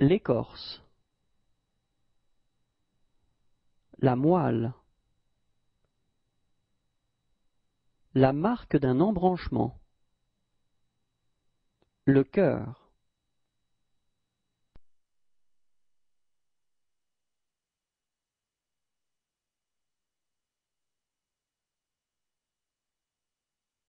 l'écorce, la moelle, la marque d'un embranchement, le cœur,